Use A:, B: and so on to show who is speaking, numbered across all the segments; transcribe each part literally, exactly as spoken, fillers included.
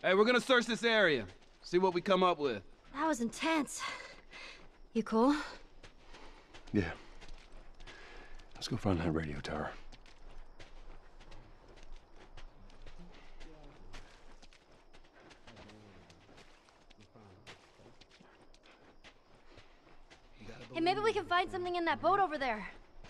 A: Hey, we're gonna search this area. See what we come up with.
B: That was intense. You cool?
C: Yeah. Let's go find that radio tower.
B: Hey, maybe we can find something in that boat over there.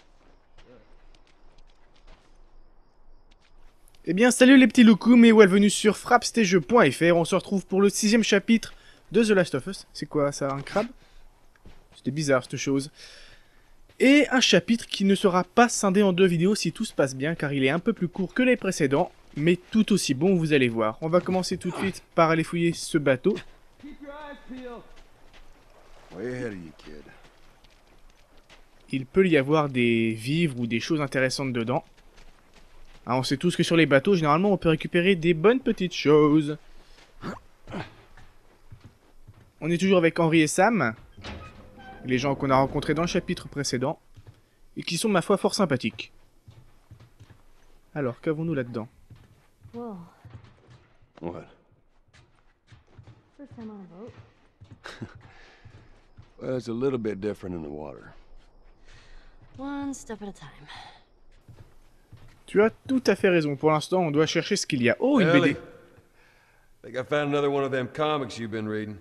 D: Eh bien, salut les petits loukoums et bienvenue sur frappstejeux point F R. On se retrouve pour le sixième chapitre de The Last of Us. C'est quoi ça, un crabe? C'était bizarre cette chose. Et un chapitre qui ne sera pas scindé en deux vidéos si tout se passe bien, car il est un peu plus court que les précédents, mais tout aussi bon, vous allez voir. On va commencer tout de suite par aller fouiller ce bateau. Il peut y avoir des vivres ou des choses intéressantes dedans. Ah, on sait tous que sur les bateaux, généralement, on peut récupérer des bonnes petites choses. On est toujours avec Henry et Sam, les gens qu'on a rencontrés dans le chapitre précédent, et qui sont, ma foi, fort sympathiques. Alors, qu'avons-nous là-dedans?
B: Whoa.
C: What?
B: First time on a boat.
C: Well, it's a little bit different in the water.
B: One step at a time.
D: Tu as tout à fait raison. Pour l'instant, on doit chercher ce qu'il y a. Oh, une
C: Ellie,
D: B D.
C: think I found another one of them comics you've been reading.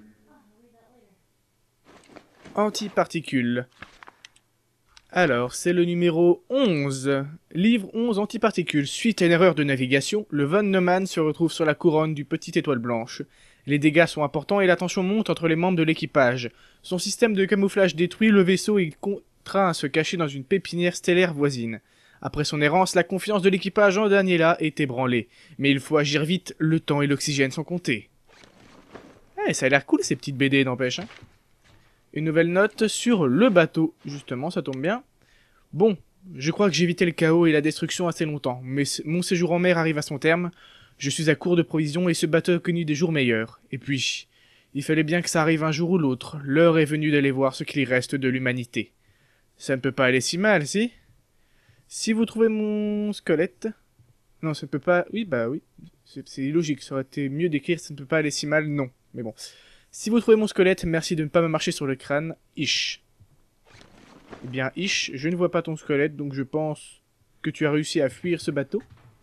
D: Antiparticules. Alors, c'est le numéro onze. Livre onze, Antiparticules. Suite à une erreur de navigation, le Von Neumann se retrouve sur la couronne du Petit Étoile Blanche. Les dégâts sont importants et la tension monte entre les membres de l'équipage. Son système de camouflage détruit, le vaisseau est contraint à se cacher dans une pépinière stellaire voisine. Après son errance, la confiance de l'équipage en Daniela est ébranlée. Mais il faut agir vite, le temps et l'oxygène sont comptés. Eh, ça a l'air cool ces petites B D, n'empêche. Hein. Une nouvelle note sur le bateau. Justement, ça tombe bien. Bon, je crois que j'ai évité le chaos et la destruction assez longtemps. Mais mon séjour en mer arrive à son terme. Je suis à court de provisions et ce bateau a connu des jours meilleurs. Et puis, il fallait bien que ça arrive un jour ou l'autre. L'heure est venue d'aller voir ce qu'il reste de l'humanité. Ça ne peut pas aller si mal, si? Si vous trouvez mon squelette... Non, ça ne peut pas... Oui, bah oui. C'est illogique. Ça aurait été mieux d'écrire « ça ne peut pas aller si mal », non. Mais bon. Si vous trouvez mon squelette, merci de ne pas me marcher sur le crâne. Ish. Eh bien, Ish, je ne vois pas ton squelette, donc je pense que tu as réussi à fuir ce bateau.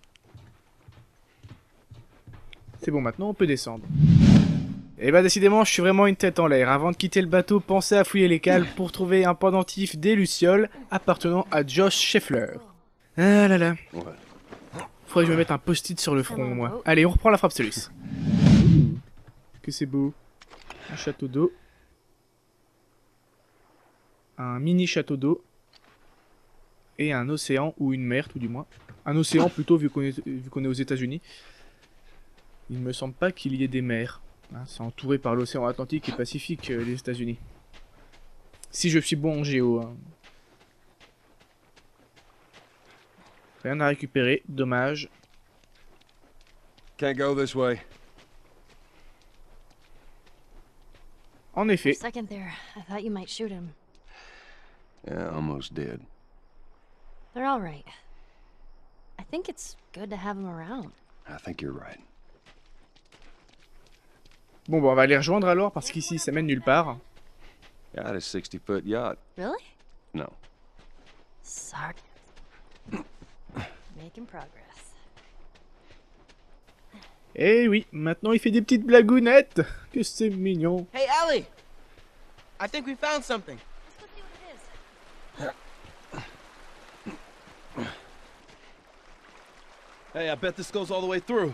D: C'est bon, maintenant on peut descendre. Et bah décidément, je suis vraiment une tête en l'air. Avant de quitter le bateau, pensez à fouiller les cales pour trouver un pendentif des Lucioles appartenant à Josh Scheffler. Ah là là. Faudrait que je me mette un post-it sur le front, moi. Allez, on reprend la frappe Solus. Que c'est beau. Un château d'eau. Un mini château d'eau. Et un océan, ou une mer tout du moins. Un océan plutôt, vu qu'on est, vu qu'on est aux États-Unis. Il me semble pas qu'il y ait des mers. Hein, c'est entouré par l'océan Atlantique et Pacifique, euh, les États-Unis. Si je suis bon en géo. Hein. Rien à récupérer, dommage.
C: Can't go this way.
D: En effet.
B: For a second there, I thought you might shoot him.
C: Yeah, almost did.
B: They're all right. I think it's good to have them around.
C: I think you're right.
D: Bon, bon, on va les rejoindre alors, parce qu'ici, ça mène nulle part.
C: Got a sixty foot yacht.
B: Really?
C: No.
B: Sorry. Making progress.
D: Eh oui, maintenant il fait des petites blagounettes. Que c'est mignon.
E: Hey, Ellie! I think we found something.
B: Let's go see what it is.
A: Hey, I bet this goes all the way through.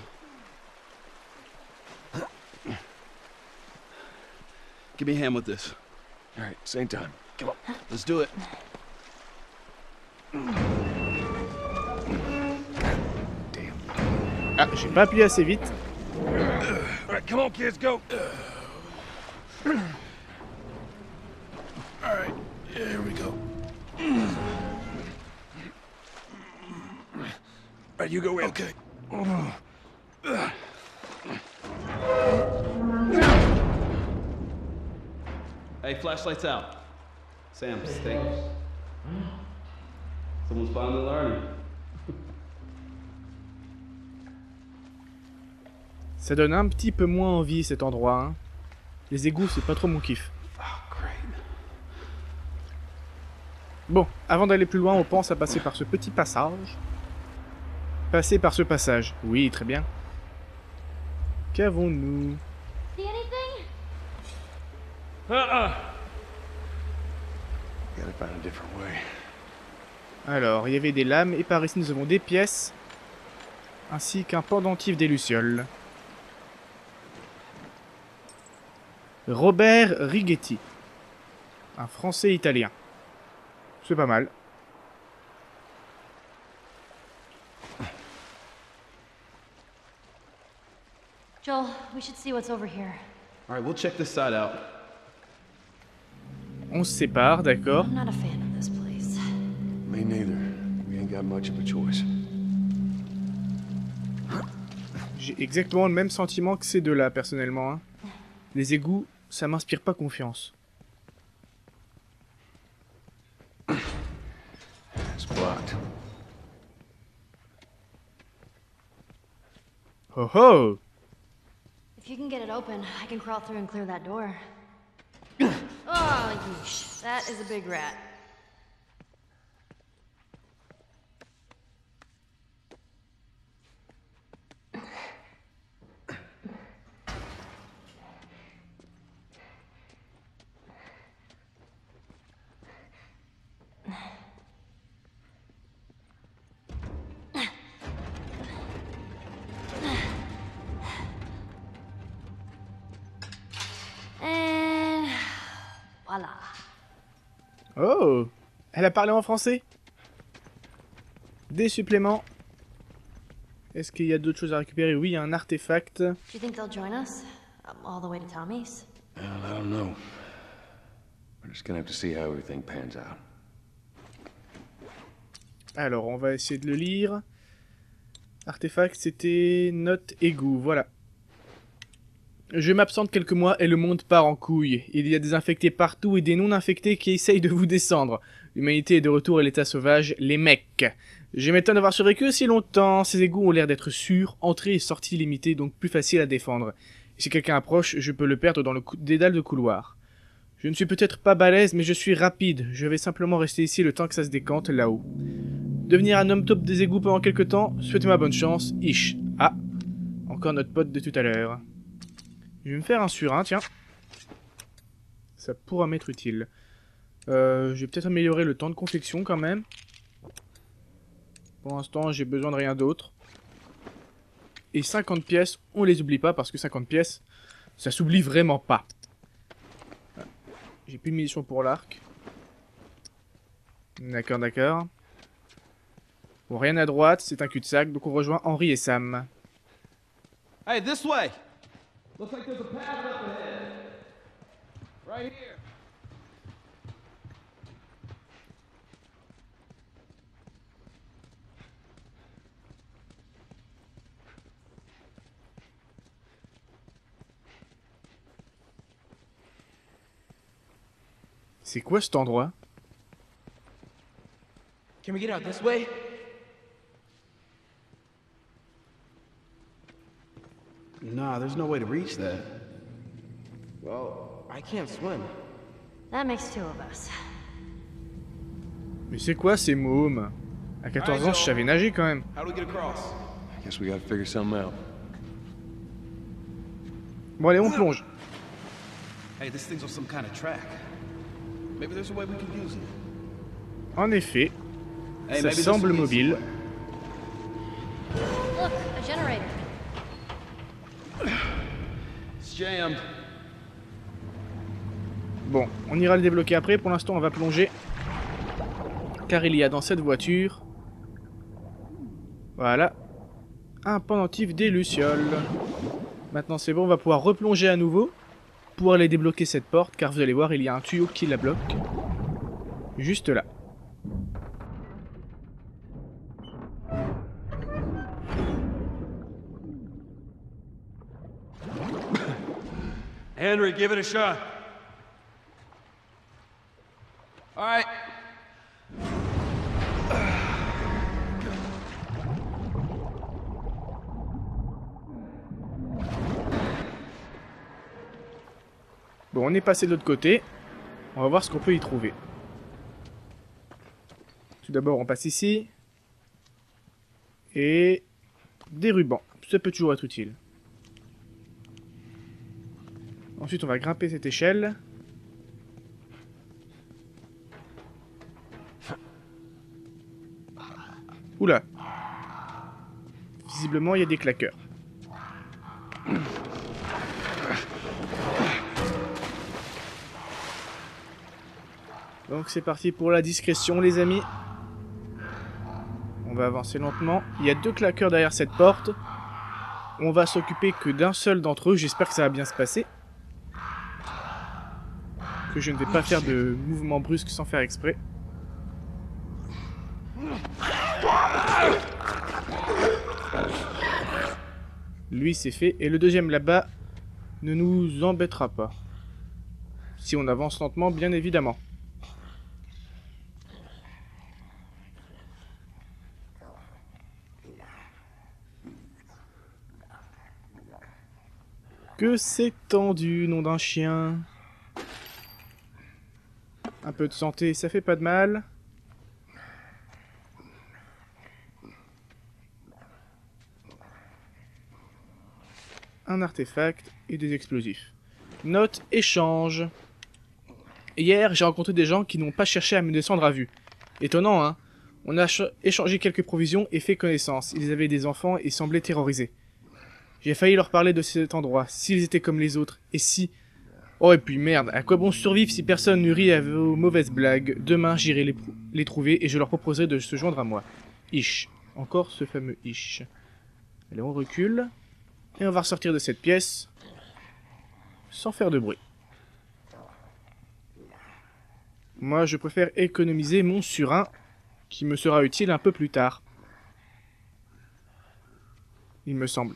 A: Give me a hand with this.
C: All right, same time. Come on.
A: Let's do it.
C: Damn.
D: Ah, j'ai pas appuyé assez vite.
C: All right, come on, kids, go.
A: All right, here we go.
C: All right, you go in.
A: Okay. Hey, flashlights out. Sam, stay. Someone's finally learning.
D: Ça donne un petit peu moins envie cet endroit. Hein. Les égouts, c'est pas trop mon kiff. Bon, avant d'aller plus loin, on pense à passer par ce petit passage. Passer par ce passage. Oui, très bien. Qu'avons-nous?
B: See anything?
C: Uh-uh. Gotta find a different way.
D: Alors, il y avait des lames, et par ici nous avons des pièces, ainsi qu'un pendentif des lucioles. Robert Righetti. Un Français italien. C'est pas mal.
B: Joel, we should see what's over here.
A: All right, we'll check this side out.
D: On se sépare, d'accord.
B: I'm not a fan of this place.
C: Me neither. We ain't got much of a choice.
D: J'ai exactement le même sentiment que ces deux-là, personnellement. Hein. Les égouts, ça m'inspire pas confiance.
C: It's blocked.
D: Oh oh!
B: If you can get it open, I can crawl through and clear that door. Oh, yeesh. That is a big rat. And voilà.
D: Oh! Elle a parlé en français? Des suppléments. Est-ce qu'il y a d'autres choses à récupérer? Oui, il y a un artefact.
B: Do you think they'll join us? Um, all the way to Tommy's?
C: Well, I don't know. We're just gonna have to see how everything pans out.
D: Alors, on va essayer de le lire. Artefact, c'était note égout, voilà. Je m'absente quelques mois et le monde part en couille. Il y a des infectés partout et des non-infectés qui essayent de vous descendre. L'humanité est de retour à l'état sauvage, les mecs. Je m'étonne d'avoir survécu aussi longtemps. Ces égouts ont l'air d'être sûrs, entrée et sortie limitée, donc plus facile à défendre. Et si quelqu'un approche, je peux le perdre dans le dédale de couloir. Je ne suis peut-être pas balèze, mais je suis rapide. Je vais simplement rester ici le temps que ça se décante là-haut. Devenir un homme top des égouts pendant quelques temps, souhaitez-moi bonne chance, ish. Ah, encore notre pote de tout à l'heure. Je vais me faire un surin, tiens. Ça pourra m'être utile. Euh, je vais peut-être améliorer le temps de confection quand même. Pour l'instant, j'ai besoin de rien d'autre. Et cinquante pièces, on les oublie pas parce que cinquante pièces, ça s'oublie vraiment pas. J'ai plus de munitions pour l'arc. D'accord, d'accord. Bon, rien à droite, c'est un cul-de-sac, donc on rejoint Henri et Sam.
A: Hey, this way. Looks like there's a path up ahead. Right here.
D: C'est quoi cet endroit?
E: Can we get out this way?
A: Nah, there's no way to reach that.
E: Well, I can't swim.
B: That makes two of us.
D: Mais c'est quoi ces mômes? À quatorze ans, je savais nager quand même.
A: How do we get across?
C: I guess we gotta figure something out.
D: Bon allez, on plonge.
A: Hey, this thing's on some kind of track. Maybe there's a way we can use it.
D: En effet,
A: Hey,
D: ça
A: maybe this
D: semble
A: will lead
D: mobile.
A: somewhere.
B: Look, a generator.
A: It's jammed.
D: Bon, on ira le débloquer après. Pour l'instant, on va plonger. Car il y a dans cette voiture... Voilà. Un pendentif des lucioles. Maintenant, c'est bon, on va pouvoir replonger à nouveau. Pour aller débloquer cette porte, car vous allez voir, il y a un tuyau qui la bloque. Juste là.
C: Henry, give it a shot.
A: All right.
D: Bon, on est passé de l'autre côté. On va voir ce qu'on peut y trouver. Tout d'abord, on passe ici. Et des rubans. Ça peut toujours être utile. Ensuite, on va grimper cette échelle. Oula. Visiblement, il y a des claqueurs. Donc c'est parti pour la discrétion, les amis. On va avancer lentement. Il y a deux claqueurs derrière cette porte. On va s'occuper que d'un seul d'entre eux. J'espère que ça va bien se passer. Que je ne vais pas faire de mouvements brusques sans faire exprès. Lui, c'est fait. Et le deuxième là-bas ne nous embêtera pas. Si on avance lentement, bien évidemment. Que c'est tendu, nom d'un chien. Un peu de santé, ça fait pas de mal. Un artefact et des explosifs. Note échange. Hier, j'ai rencontré des gens qui n'ont pas cherché à me descendre à vue. Étonnant, hein? On a échangé quelques provisions et fait connaissance. Ils avaient des enfants et semblaient terrorisés. J'ai failli leur parler de cet endroit, s'ils étaient comme les autres, et si... Oh et puis merde, à quoi bon survivre si personne ne rit à vos mauvaises blagues? Demain j'irai les, les trouver et je leur proposerai de se joindre à moi. Ish. Encore ce fameux Ish. Allez, on recule. Et on va ressortir de cette pièce. Sans faire de bruit. Moi je préfère économiser mon surin, qui me sera utile un peu plus tard. Il me semble.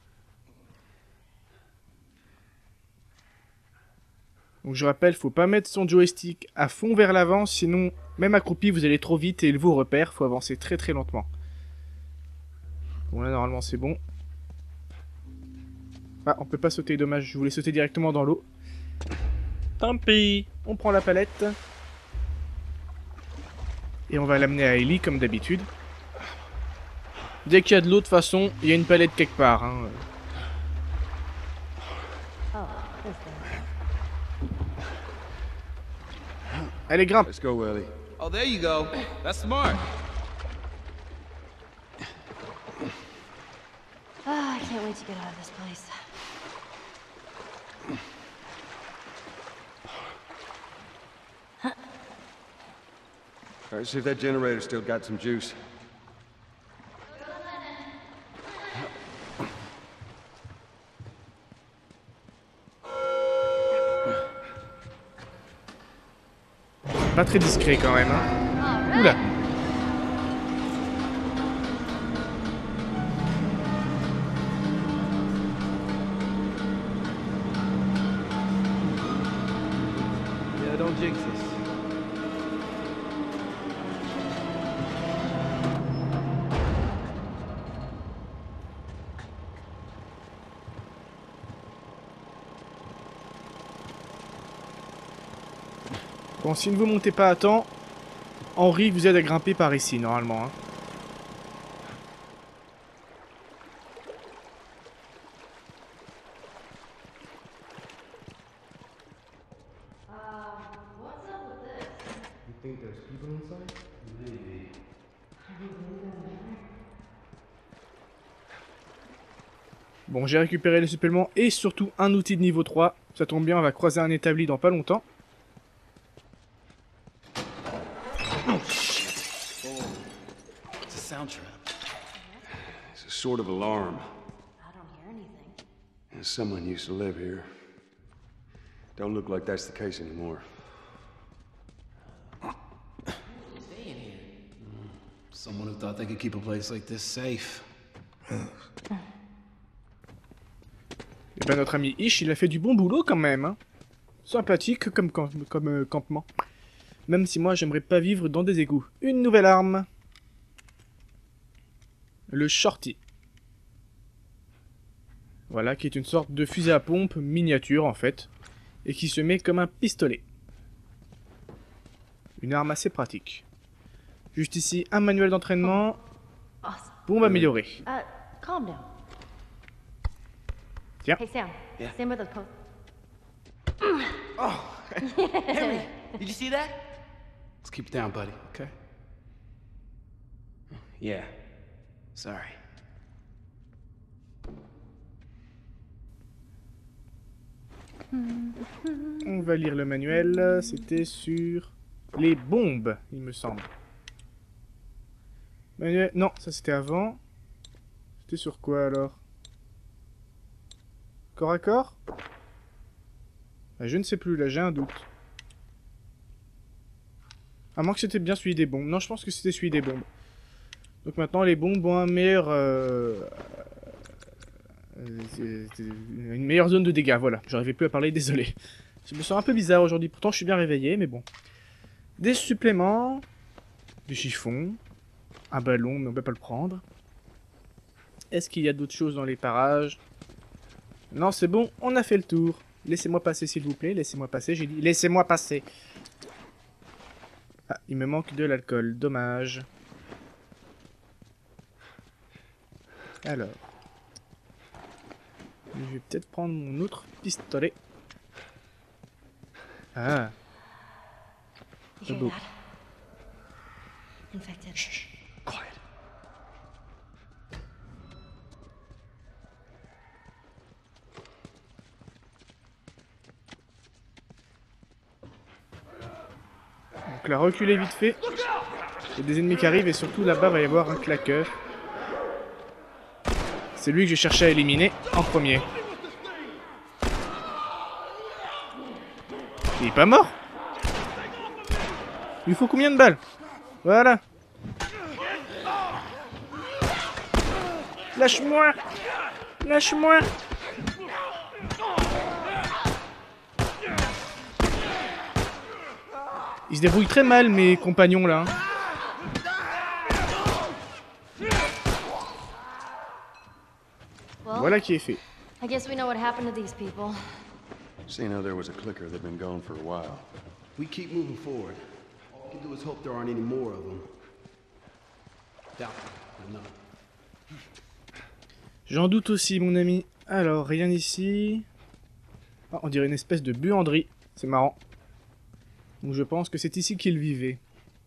D: Donc je rappelle, faut pas mettre son joystick à fond vers l'avant, sinon, même accroupi, vous allez trop vite et il vous repère. Faut avancer très très lentement. Bon là, normalement, c'est bon. Ah, on peut pas sauter, dommage. Je voulais sauter directement dans l'eau. Tant pis. On prend la palette. Et on va l'amener à Ellie, comme d'habitude. Dès qu'il y a de l'eau, de toute façon, il y a une palette quelque part. Hein. Allez, grimpe.
C: Let's go, Ellie.
A: Oh, there you go. That's smart.
B: Ah, I can't wait to get out of this place.
C: All right, see if that generator still got some juice.
D: Pas très discret quand même. Hein. Oula.
A: Yeah, don't jinx us.
D: Bon, si ne vous montez pas à temps, Henri vous aide à grimper par ici, normalement. Hein. Bon, j'ai récupéré les suppléments et surtout un outil de niveau trois. Ça tombe bien, on va croiser un établi dans pas longtemps.
C: It's a sort of alarm.
B: I don't hear anything.
C: And someone used to live here. Don't look like that's the case anymore.
E: Staying here. Someone who thought they could keep a place like this safe.
D: Et ben notre ami Ish, il a fait du bon boulot quand même. Hein. Sympathique comme, comme, comme euh, campement. Même si moi j'aimerais pas vivre dans des égouts. Une nouvelle arme. Le Shorty. Voilà, qui est une sorte de fusil à pompe miniature en fait. et qui se met comme un pistolet. Une arme assez pratique. Juste ici, un manuel d'entraînement.
B: Awesome.
D: Bombe améliorée.
B: Uh, calm down.
D: Tiens.
B: Hey, Sam.
A: Yeah.
B: Stand with us, post.
A: Oh, Henry, did you see that?
E: Let's keep it down, buddy, okay?
A: Yeah. Sorry.
D: On va lire le manuel. C'était sur les bombes, il me semble. Manuel... Non, ça c'était avant. C'était sur quoi alors? Corps à corps? Ah, je ne sais plus, là j'ai un doute. À moins que c'était bien celui des bombes. Non, je pense que c'était celui des bombes. Donc maintenant les bombes ont un meilleur... Euh... euh, une meilleure zone de dégâts, voilà. J'arrivais plus à parler, désolé. Je me sens un peu bizarre aujourd'hui, pourtant je suis bien réveillé, mais bon. Des suppléments, du chiffon, un ballon, mais on peut pas le prendre. Est-ce qu'il y a d'autres choses dans les parages? Non, c'est bon, on a fait le tour. Laissez-moi passer, s'il vous plaît, laissez-moi passer, j'ai dit. Laissez-moi passer. Ah, il me manque de l'alcool, dommage. Alors. Je vais peut-être prendre mon autre pistolet. Ah.
B: You hear
D: beau.
B: that? Infected.
C: Quiet.
D: Donc là, reculez vite fait. Il y a des ennemis qui arrivent et surtout là-bas va y avoir un claqueur. C'est lui que je cherchais à éliminer en premier. Il est pas mort? Il lui faut combien de balles? Voilà. Lâche-moi! Lâche-moi! Ils se débrouillent très mal, mes compagnons, là.
B: Well,
D: Voilà qui est fait.
B: I guess we know what happened to these people.
C: Seeing how there was a clicker, they've been gone for a while.
E: We keep moving forward. All we can do is hope there aren't any more of them. Doubt it, no.
D: J'en doute aussi, mon ami. Alors, rien ici. Ah, on dirait une espèce de buanderie. C'est marrant. Donc je pense que c'est ici qu'il vivait.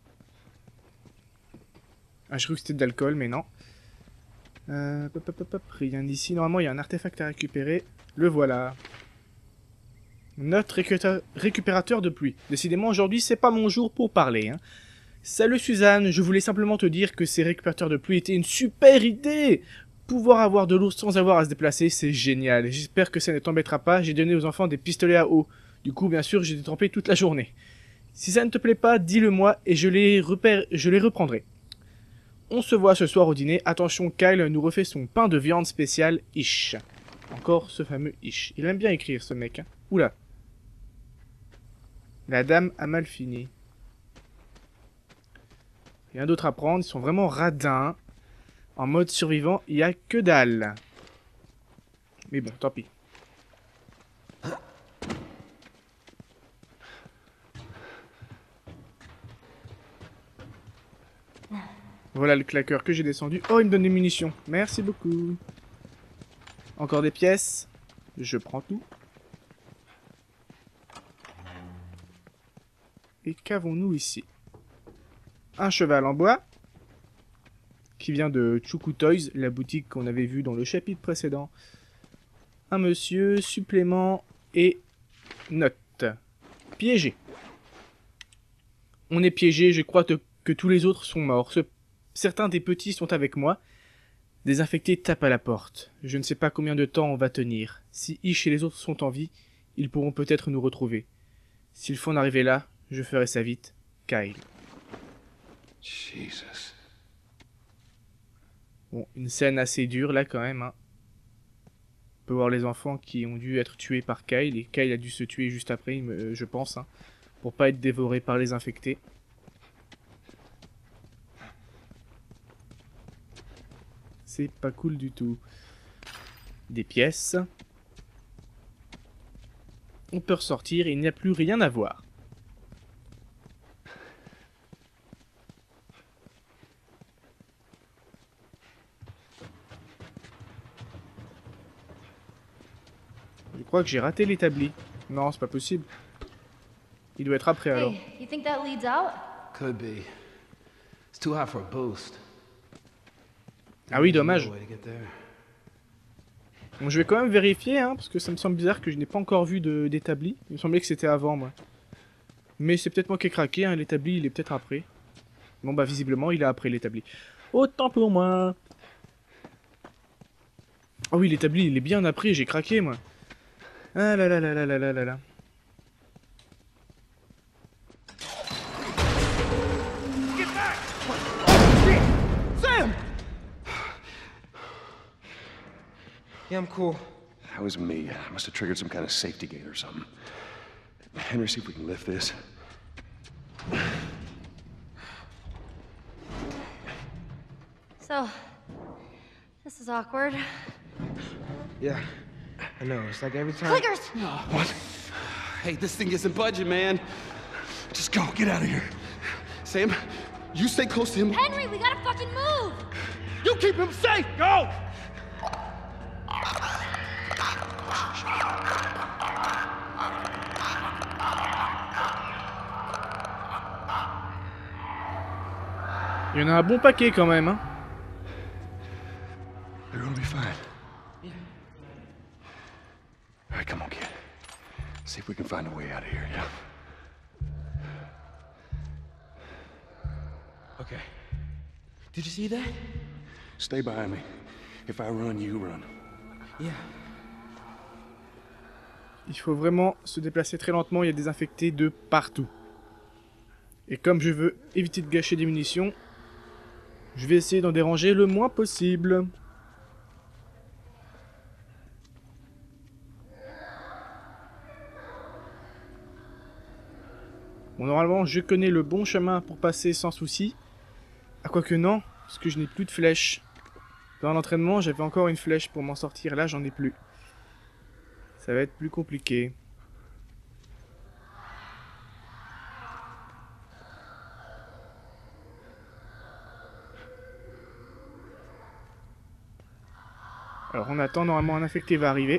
D: Ah, je crois que c'était de l'alcool, mais non. Euh, pop, pop, pop, rien ici. Normalement, il y a un artefact à récupérer. Le voilà. Notre récupérateur, récupérateur de pluie. Décidément, aujourd'hui, c'est pas mon jour pour parler. Hein. Salut Suzanne, je voulais simplement te dire que ces récupérateurs de pluie étaient une super idée. Pouvoir avoir de l'eau sans avoir à se déplacer, c'est génial. J'espère que ça ne t'embêtera pas. J'ai donné aux enfants des pistolets à eau. Du coup, bien sûr, j'ai été trempé toute la journée. Si ça ne te plaît pas, dis-le moi et je les, repère... je les reprendrai. On se voit ce soir au dîner. Attention, Kyle nous refait son pain de viande spécial Ish. Encore ce fameux Ish. Il aime bien écrire, ce mec. Hein. Oula. La dame a mal fini. Rien d'autre à prendre. Ils sont vraiment radins. En mode survivant, il n'y a que dalle. Mais bon, tant pis. Voilà le claqueur que j'ai descendu. Oh, il me donne des munitions. Merci beaucoup. Encore des pièces. Je prends tout. Et qu'avons-nous ici? Un cheval en bois. Qui vient de Chuku Toys, la boutique qu'on avait vue dans le chapitre précédent. Un monsieur, supplément et note. Piégé. On est piégé, je crois que, que tous les autres sont morts. Ce Certains des petits sont avec moi. Des infectés tapent à la porte. Je ne sais pas combien de temps on va tenir. Si Ish et les autres sont en vie, ils pourront peut-être nous retrouver. S'il faut en arriver là, je ferai ça vite. Kyle.
C: Jesus.
D: Bon, une scène assez dure là quand même. Hein. On peut voir les enfants qui ont dû être tués par Kyle. Et Kyle a dû se tuer juste après, euh, je pense. Hein, pour pas être dévoré par les infectés. C'est pas cool du tout. Des pièces. On peut ressortir et il n'y a plus rien à voir. Je crois que j'ai raté l'établi. Non, c'est pas possible. Il doit être après alors.
B: Hey, you think that leads out?
E: Could be. It's too high for a boost.
D: Ah oui, dommage.
E: No way to get there.
D: Bon, je vais quand même vérifier, hein, parce que ça me semble bizarre que je n'ai pas encore vu de- d'établi. Il me semblait que c'était avant, moi. Mais c'est peut-être moi qui ai craqué, hein, l'établi, il est peut-être après. Bon, bah, visiblement, il est après l'établi. Autant pour moi. Ah oui, l'établi, il est bien après, j'ai craqué, moi. Ah là là là là là là là là.
A: Sam!
F: Yeah, I'm cool.
C: That was me. I must have triggered some kind of safety gate or something. Henry, see if we can lift this.
B: So, this is awkward.
F: Yeah, I know. It's like every time.
B: Clickers!
C: What?
E: Hey, this thing isn't budging, man.
C: Just go. Get out of here.
E: Sam, you stay close to him.
B: Henry, we gotta fucking move!
A: You keep him safe! Go!
D: Il y en a un bon paquet quand même, hein.
C: They're gonna be fine. All right, come on, kid. See if we can find a way out of here, yeah?
F: Okay. Did you see that?
C: Stay behind me. If I run, you run.
F: Yeah.
D: Il faut vraiment se déplacer très lentement, il y a des infectés de partout. Et comme je veux éviter de gâcher des munitions, je vais essayer d'en déranger le moins possible. Bon, normalement, je connais le bon chemin pour passer sans souci. Ah, quoique non, parce que je n'ai plus de flèches. Dans l'entraînement, j'avais encore une flèche pour m'en sortir. Là, j'en ai plus. Ça va être plus compliqué. Alors, on attend. Normalement, un infecté va arriver.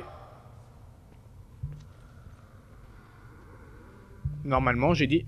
D: Normalement, j'ai dit.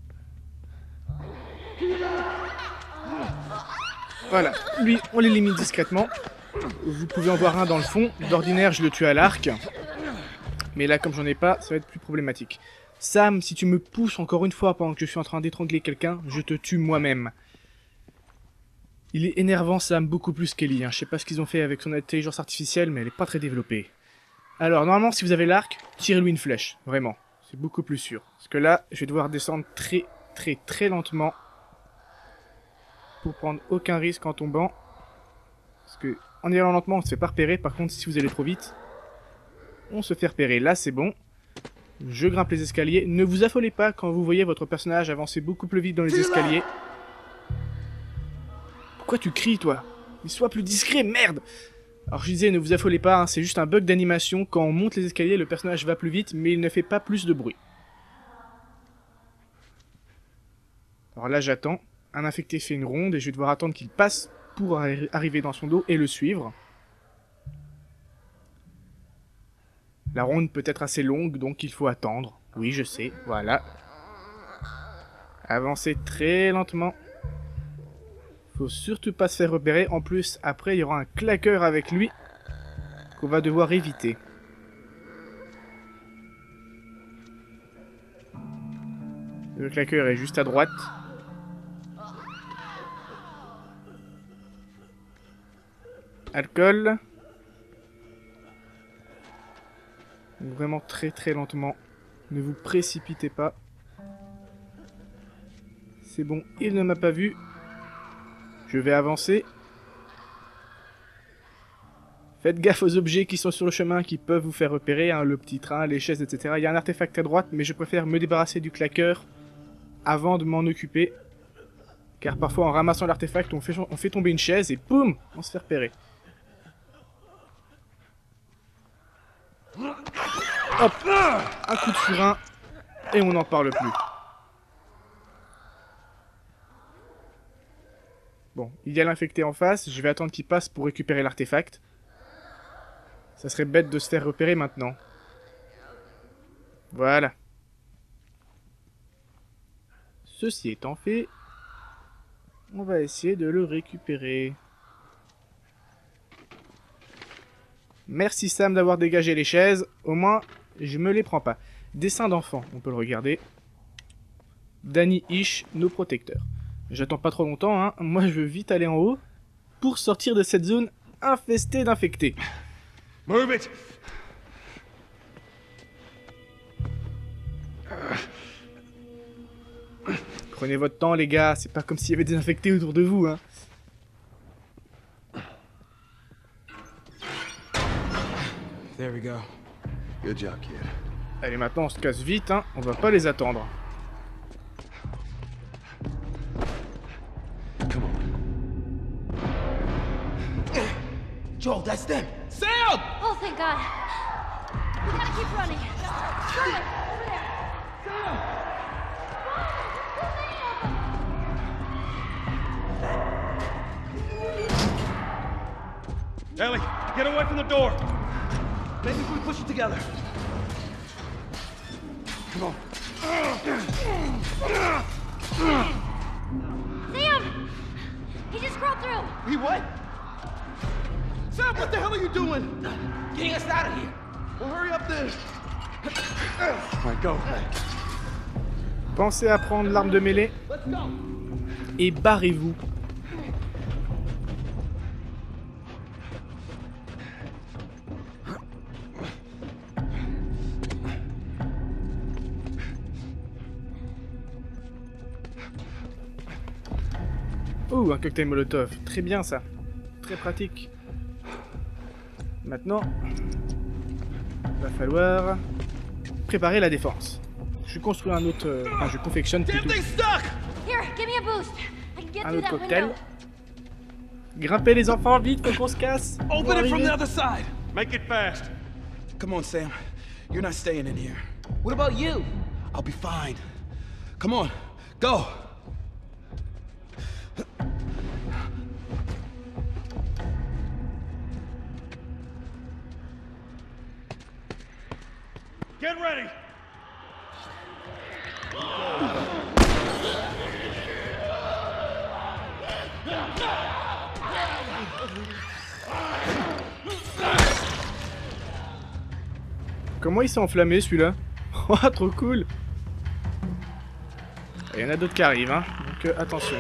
D: Voilà, lui, on l'élimine discrètement. Vous pouvez en voir un dans le fond. D'ordinaire, je le tue à l'arc. Mais là, comme j'en ai pas, ça va être plus problématique. Sam, si tu me pousses encore une fois pendant que je suis en train d'étrangler quelqu'un, je te tue moi-même. Il est énervant, Sam, beaucoup plus qu'Ellie. Hein. Je sais pas ce qu'ils ont fait avec son intelligence artificielle, mais elle est pas très développée. Alors, normalement, si vous avez l'arc, tirez-lui une flèche. Vraiment. C'est beaucoup plus sûr. Parce que là, je vais devoir descendre très, très, très lentement. Pour prendre aucun risque en tombant. Parce que, en y allant lentement, on se fait pas repérer. Par contre, si vous allez trop vite, on se fait repérer. Là, c'est bon. Je grimpe les escaliers. Ne vous affolez pas quand vous voyez votre personnage avancer beaucoup plus vite dans les escaliers. Pourquoi tu cries, toi? Mais sois plus discret, merde! Alors je disais, ne vous affolez pas, hein, c'est juste un bug d'animation. Quand on monte les escaliers, le personnage va plus vite, mais il ne fait pas plus de bruit. Alors là, j'attends. Un infecté fait une ronde et je vais devoir attendre qu'il passe pour arri- arriver dans son dos et le suivre. La ronde peut être assez longue, donc il faut attendre. Oui, je sais, voilà. Avancez très lentement. Faut surtout pas se faire repérer. En plus, après, il y aura un claqueur avec lui qu'on va devoir éviter. Le claqueur est juste à droite. Alcool. Vraiment très très lentement. Ne vous précipitez pas. C'est bon, il ne m'a pas vu. Je vais avancer. Faites gaffe aux objets qui sont sur le chemin qui peuvent vous faire repérer, hein, le petit train, les chaises, et cetera. Il y a un artefact à droite, mais je préfère me débarrasser du claqueur avant de m'en occuper. Car parfois, en ramassant l'artefact, on fait, on fait tomber une chaise et boum, on se fait repérer. Hop, un coup de furin, et on n'en parle plus. Bon, il y a l'infecté en face, je vais attendre qu'il passe pour récupérer l'artefact. Ça serait bête de se faire repérer maintenant. Voilà. Ceci étant fait, on va essayer de le récupérer. Merci Sam d'avoir dégagé les chaises, au moins je me les prends pas. Dessin d'enfant, on peut le regarder. Danny Ish, nos protecteurs. J'attends pas trop longtemps, hein. Moi je veux vite aller en haut pour sortir de cette zone infestée d'infectés.
C: Move it!
D: Prenez votre temps les gars, c'est pas comme s'il y avait des infectés autour de vous, hein.
F: There we go.
C: Good job, kid.
D: Allez, maintenant on se casse vite, hein. On va pas les attendre.
C: Come on.
E: Joel, that's them.
A: Sam!
B: Oh, thank God. We gotta keep running. Hurry, over there.
A: Ellie, get away from the door.
E: Maybe if we push it together. Come on.
B: Sam! He just crawled through.
E: He what?
A: Sam, what the hell are you doing?
E: Getting us out of here.
A: Well, hurry up then.
C: All right, go.
D: Pensez à prendre l'arme de mêlée
A: Let's go.
D: et barrez-vous. Oh, un cocktail molotov. Très bien ça. Très pratique. Maintenant, va falloir préparer la défense. Je construis un autre... euh, Enfin, je confectionne
A: Damn
D: plutôt
A: thing's stuck!
B: Here, give me a boost. I can get
D: un
B: through
D: autre
B: that
D: cocktail.
B: window.
D: Grimpez les enfants, vite, faut qu'on se casse. Pour
A: Open it from
D: arriver.
A: the other side.
C: Make it fast.
E: Come on, Sam. You're not staying in here. What about you? I'll be fine. Come on, go.
C: Get ready.
D: Comment il s'est enflammé celui-là? Oh, trop cool. Il y en a d'autres qui arrivent, hein. Donc euh, attention.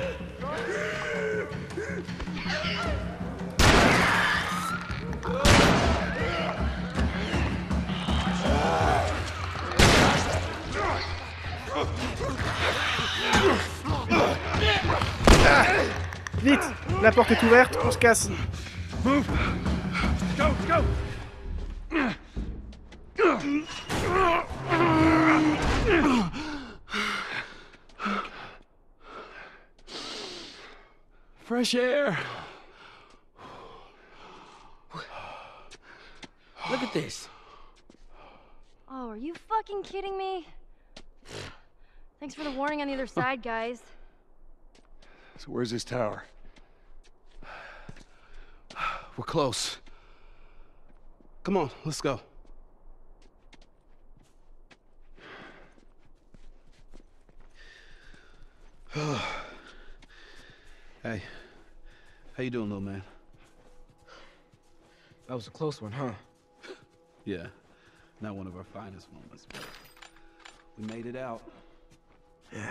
D: Vite, la porte est ouverte, on se casse.
C: Move. Go, go.
E: Fresh air. Look at this.
B: Oh, are you fucking kidding me? Thanks for the warning on the other side, guys.
C: So where's this tower?
E: We're close. Come on, let's go. Hey, how you doing, little man?
F: That was a close one, huh?
E: Yeah, not one of our finest moments, but we made it out.
F: Yeah.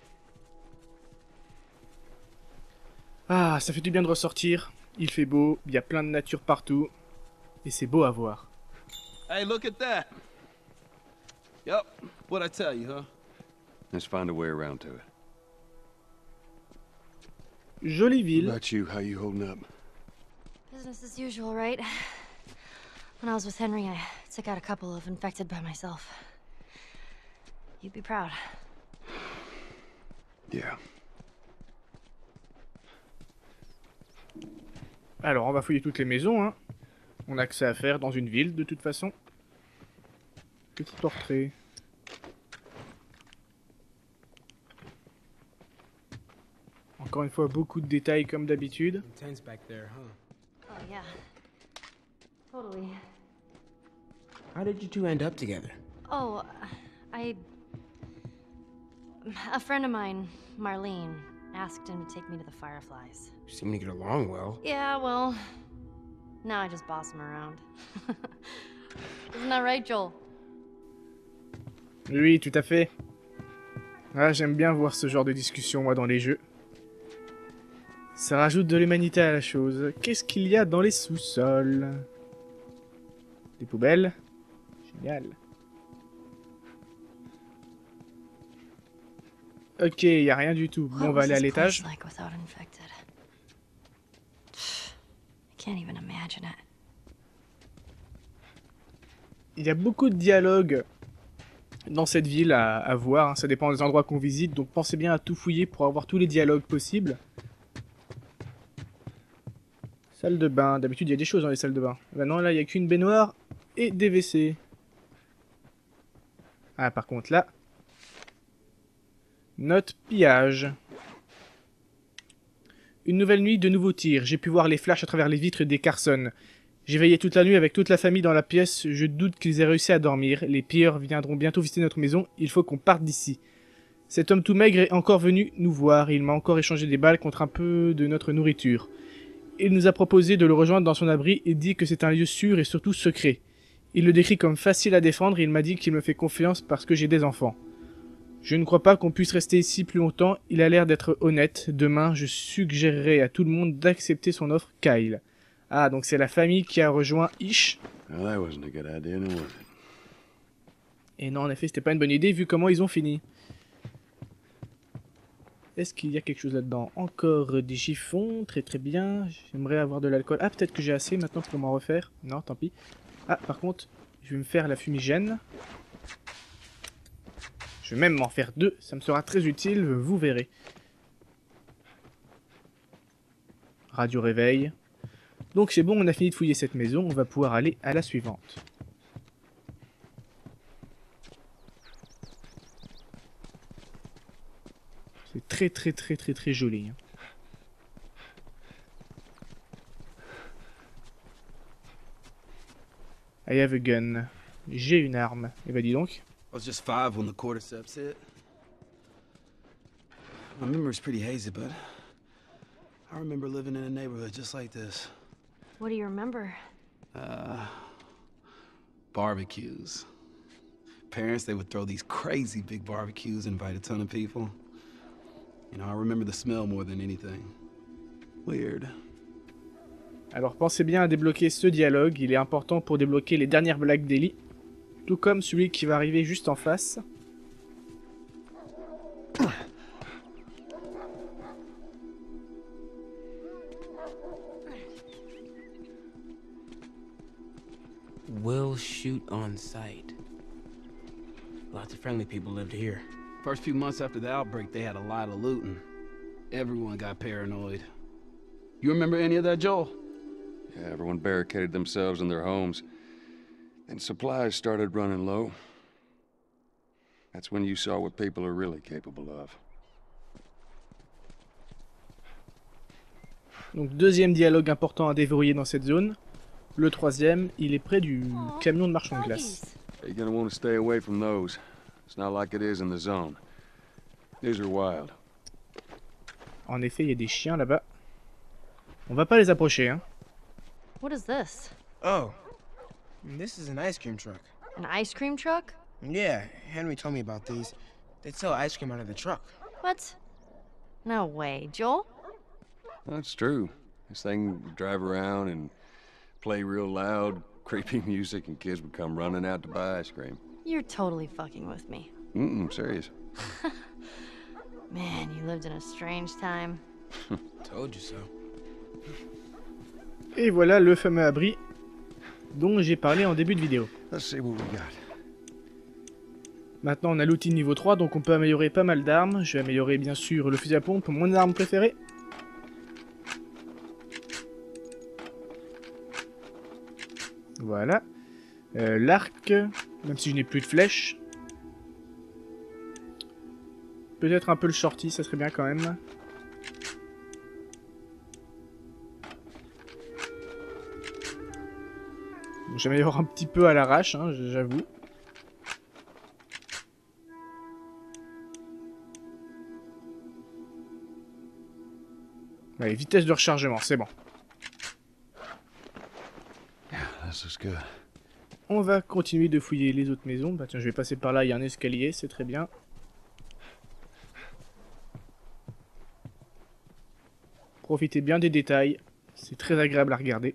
D: Ah, ça fait du bien de ressortir. Il fait beau, il y a plein de nature partout. Et c'est beau à voir.
A: Hey, look at that. Yep, what'd I tell you, huh?
C: Let's find a way around to it.
D: Jolie
C: What
D: ville.
C: about you? How you holding up?
B: Business as usual, right? When I was with Henry, I took out a couple of infected by myself. You'd be proud.
C: Yeah.
D: Alors, on va fouiller toutes les maisons, hein. On a que ça à faire dans une ville, de toute façon. Petit portrait. Encore une fois, beaucoup de détails comme d'habitude.
F: Intense back there, huh?
B: Oh, yeah. Totally.
F: How did you two end up together?
B: Oh, I... A friend of mine, Marlene, asked him to take me to the Fireflies.
F: You seem to get along well.
B: Yeah, well... Now I just boss him around. Isn't that right, Joel?
D: Oui, tout à fait. Ah, j'aime bien voir ce genre de discussion, moi, dans les jeux. Ça rajoute de l'humanité à la chose. Qu'est-ce qu'il y a dans les sous-sols? Des poubelles? Génial. Ok, il n'y a rien du tout. Bon, on va aller à l'étage.
B: Like without infected? I can't even imagine it.
D: Il y a beaucoup de dialogues dans cette ville à, à voir. Hein. Ça dépend des endroits qu'on visite. Donc pensez bien à tout fouiller pour avoir tous les dialogues possibles. Salle de bain. D'habitude, il y a des choses dans les salles de bain. Maintenant, là, il n'y a qu'une baignoire et des W C. Ah, par contre, là... Note pillage. Une nouvelle nuit, de nouveaux tirs. J'ai pu voir les flashs à travers les vitres des Carson. J'ai veillé toute la nuit avec toute la famille dans la pièce. Je doute qu'ils aient réussi à dormir. Les pilleurs viendront bientôt visiter notre maison. Il faut qu'on parte d'ici. Cet homme tout maigre est encore venu nous voir. Il m'a encore échangé des balles contre un peu de notre nourriture. Il nous a proposé de le rejoindre dans son abri et dit que c'est un lieu sûr et surtout secret. Il le décrit comme facile à défendre et il m'a dit qu'il me fait confiance parce que j'ai des enfants. Je ne crois pas qu'on puisse rester ici plus longtemps. Il a l'air d'être honnête. Demain, je suggérerai à tout le monde d'accepter son offre, Kyle. Ah, donc c'est la famille qui a rejoint Ish.
C: Well, that wasn't a good idea, no was it?
D: Et non, en effet, c'était pas une bonne idée vu comment ils ont fini. Est-ce qu'il y a quelque chose là-dedans? Encore des chiffons, très très bien. J'aimerais avoir de l'alcool. Ah, peut-être que j'ai assez maintenant pour m'en refaire. Non, tant pis. Ah, par contre, je vais me faire la fumigène. Je vais même m'en faire deux, ça me sera très utile, vous verrez. Radio réveil. Donc c'est bon, on a fini de fouiller cette maison, on va pouvoir aller à la suivante. C'est très très très très très joli. I have a gun. J'ai une arme. Et bah dis donc.
E: I was just five when the cordyceps hit. My memory's pretty hazy, but I remember living in a neighborhood just like this.
B: What do you remember?
E: Uh, barbecues. Parents, they would throw these crazy big barbecues, invite a ton of people. You know, I remember the smell more than anything. Weird.
D: Alors pensez bien à débloquer ce dialogue, il est important pour débloquer les dernières blagues d'Ellie. Tout comme celui qui va arriver juste en face.
F: We'll shoot on sight. Lots of friendly people lived here.
E: First few months after the outbreak, they had a lot of looting. Everyone got paranoid. You remember any of that, Joel?
C: Yeah, everyone barricaded themselves in their homes. And supplies started running low. That's when you saw what people are really capable of.
D: Donc deuxième dialogue important à déverrouiller dans cette zone. Le troisième, il est près du camion de marchand de glace.
C: You're gonna want to stay away from those. It's not like it is in the zone. These are wild.
D: En effet, il y a des chiens là-bas. On va pas les approcher, hein.
B: What is this?
F: Oh, this is an ice cream truck.
B: An ice cream truck?
F: Yeah, Henry told me about these. They'd sell ice cream out of the truck.
B: What? No way. Joel?
C: That's true. This thing would drive around and play real loud, creepy music, and kids would come running out to buy ice cream.
B: You're totally fucking with me.
C: Mm-mm, serious.
B: Man, you lived in a strange time.
F: Told you so.
D: Et voilà le fameux abri dont j'ai parlé en début de vidéo.
C: Let's see what we got.
D: Maintenant on a l'outil niveau trois, donc on peut améliorer pas mal d'armes. Je vais améliorer bien sûr le fusil à pompe, mon arme préférée. Voilà. Euh, L'arc, Même si je n'ai plus de flèches. Peut-être un peu le shorty, ça serait bien quand même. J'aimerais y avoir un petit peu à l'arrache, hein, j'avoue. Allez, vitesse de rechargement, c'est bon.
C: This is good.
D: On va continuer de fouiller les autres maisons. Bah tiens, je vais passer par là, il y a un escalier, c'est très bien. Profitez bien des détails, c'est très agréable à regarder.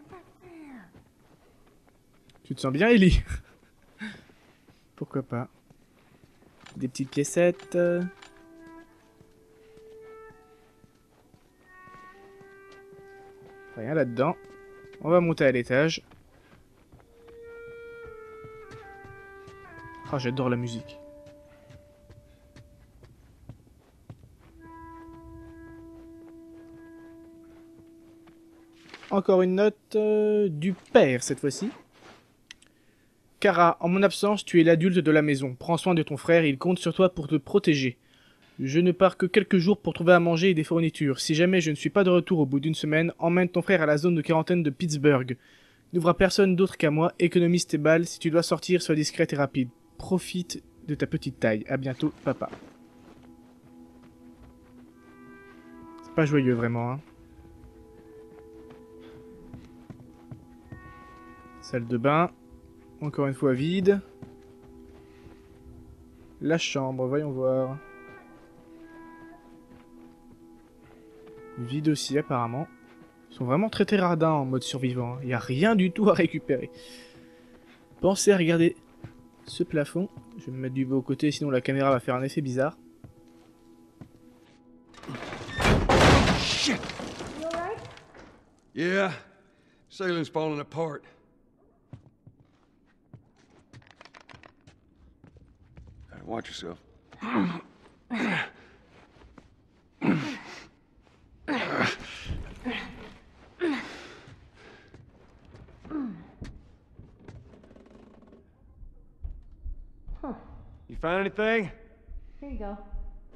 D: Tu te sens bien, Ellie? Pourquoi pas. Des petites piécettes. Rien là-dedans. On va monter à l'étage. Ah, j'adore la musique. Encore une note euh, du père cette fois-ci. Kara, en mon absence, tu es l'adulte de la maison. Prends soin de ton frère, il compte sur toi pour te protéger. Je ne pars que quelques jours pour trouver à manger et des fournitures. Si jamais je ne suis pas de retour au bout d'une semaine, emmène ton frère à la zone de quarantaine de Pittsburgh. N'ouvre personne d'autre qu'à moi, économise tes balles, si tu dois sortir, sois discrète et rapide. Profite de ta petite taille. À bientôt, papa. C'est pas joyeux vraiment, hein. Salle de bain. Encore une fois vide. La chambre, voyons voir. Vide aussi apparemment. Ils sont vraiment très terradins en mode survivant. Il n'y a rien du tout à récupérer. Pensez à regarder ce plafond. Je vais me mettre du beau côté, sinon la caméra va faire un effet bizarre.
C: Shit!
B: You alright?
C: Yeah, ceiling's falling apart. Right, watch yourself.
A: You find anything?
B: Here you go.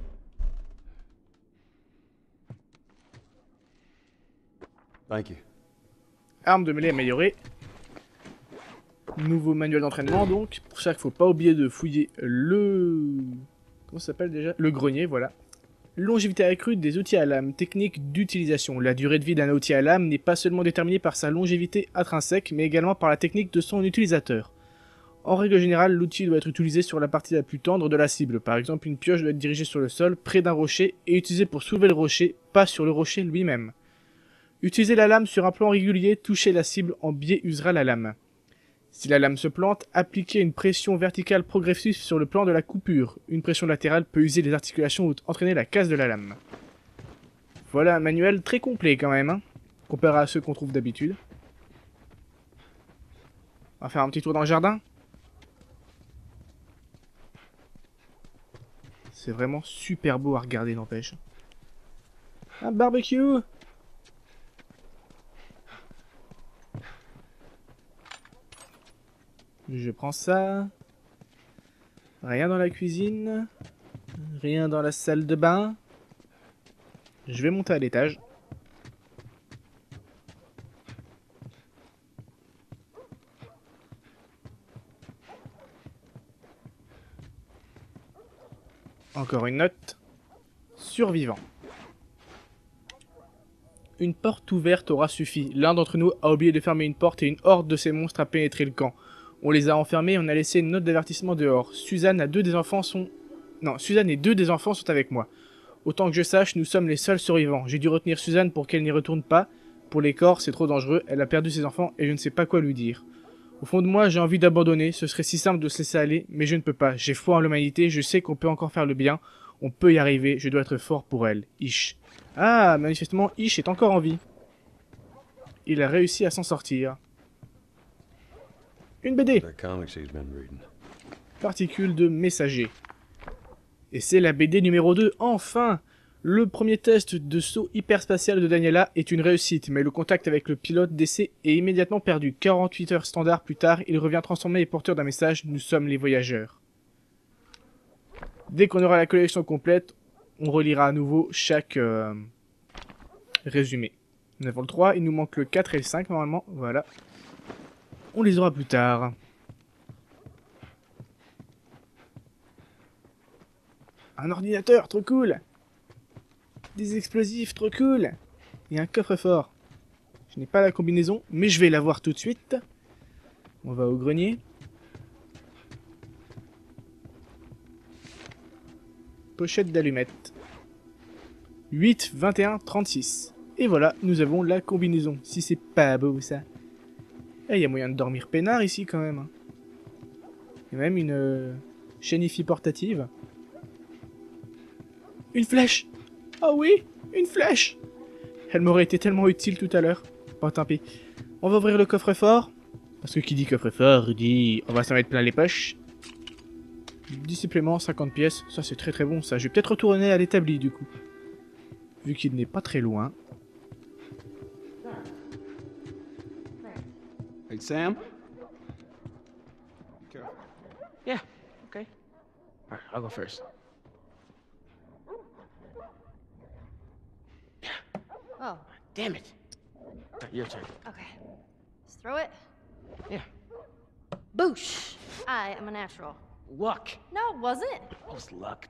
C: Thank you.
D: Arme de mêlée améliorée. Nouveau manuel d'entraînement donc. Pour ça, il faut pas oublier de fouiller le... Comment ça s'appelle déjà? Le grenier, voilà. Longévité accrue des outils à lame. Technique d'utilisation. La durée de vie d'un outil à lame n'est pas seulement déterminée par sa longévité intrinsèque, mais également par la technique de son utilisateur. En règle générale, l'outil doit être utilisé sur la partie la plus tendre de la cible. Par exemple, une pioche doit être dirigée sur le sol, près d'un rocher, et utilisée pour soulever le rocher, pas sur le rocher lui-même. Utilisez la lame sur un plan régulier, toucher la cible en biais usera la lame. Si la lame se plante, appliquez une pression verticale progressive sur le plan de la coupure. Une pression latérale peut user les articulations ou entraîner la casse de la lame. Voilà un manuel très complet quand même, hein, comparé à ceux qu'on trouve d'habitude. On va faire un petit tour dans le jardin. C'est vraiment super beau à regarder, n'empêche. Un barbecue! Je prends ça. Rien dans la cuisine. Rien dans la salle de bain. Je vais monter à l'étage. Encore une note. Survivant. Une porte ouverte aura suffi. L'un d'entre nous a oublié de fermer une porte et une horde de ces monstres a pénétré le camp. On les a enfermés et on a laissé une note d'avertissement dehors. Suzanne a deux des enfants sont... Non, Suzanne et deux des enfants sont avec moi. Autant que je sache, nous sommes les seuls survivants. J'ai dû retenir Suzanne pour qu'elle n'y retourne pas. Pour les corps, c'est trop dangereux. Elle a perdu ses enfants et je ne sais pas quoi lui dire. Au fond de moi, j'ai envie d'abandonner. Ce serait si simple de se laisser aller, mais je ne peux pas. J'ai foi en l'humanité, je sais qu'on peut encore faire le bien. On peut y arriver, je dois être fort pour elle. Ish. Ah, manifestement, Ish est encore en vie. Il a réussi à s'en sortir. Une B D. Particule de messager. Et c'est la B D numéro deux, enfin! Le premier test de saut hyperspatial de Daniela est une réussite, mais le contact avec le pilote d'essai est immédiatement perdu. quarante-huit heures standard plus tard, il revient transformé et porteur d'un message « Nous sommes les voyageurs ». Dès qu'on aura la collection complète, on relira à nouveau chaque euh, résumé. Nous avons le trois, il nous manque le quatre et le cinq normalement, voilà. On les aura plus tard. Un ordinateur, trop cool! Des explosifs, trop cool! Et un coffre-fort. Je n'ai pas la combinaison, mais je vais l'avoir tout de suite. On va au grenier. Pochette d'allumettes. huit, vingt et un, trente-six. Et voilà, nous avons la combinaison. Si c'est pas beau, ça. Il y a moyen de dormir peinard ici, quand même. Il y a même une euh, chaîne hi-fi portative. Une flèche! Oh oui, une flèche! Elle m'aurait été tellement utile tout à l'heure. Bon, tant pis. On va ouvrir le coffre-fort. Parce que qui dit coffre-fort, dit on va s'en mettre plein les poches. dix suppléments, cinquante pièces. Ça, c'est très très bon, ça. Je vais peut-être retourner à l'établi, du coup. Vu qu'il n'est pas très loin.
E: Hey, Sam?
F: Yeah, okay. Alright, I'll go first.
B: Oh,
F: Damn it. Alright, your turn.
B: okay. Just throw it.
F: Yeah.
B: Boosh! I am a natural.
F: Luck.
B: No, it wasn't.
F: That was luck.